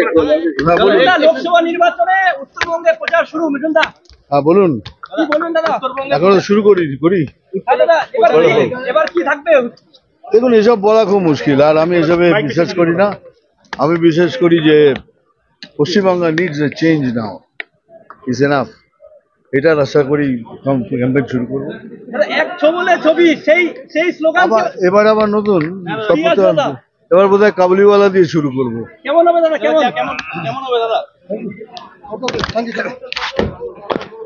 লোকসভা নির্বাচনে উত্তরবঙ্গে প্রচার শুরু। মিঠুন দা, হ্যাঁ বলুন। কি বলবেন দাদা? এখনো শুরু করি। এবার কি থাকবে? দেখুন, এসব বলা খুব মুশকিল, আর আমি এসবে বিশ্বাস করি না। আমি বিশ্বাস করি যে Paschimbangla needs a change now, is enough. এটার আশা করি ক্যাম্পেইন শুরু করবো। এক ছবলে ছবি, সেই স্লোগান এবার আবার নতুন এবার বোধহয় কাবুলিওয়ালা দিয়ে শুরু করবো। কেমন হবে দাদা? কেমন হবে দাদা?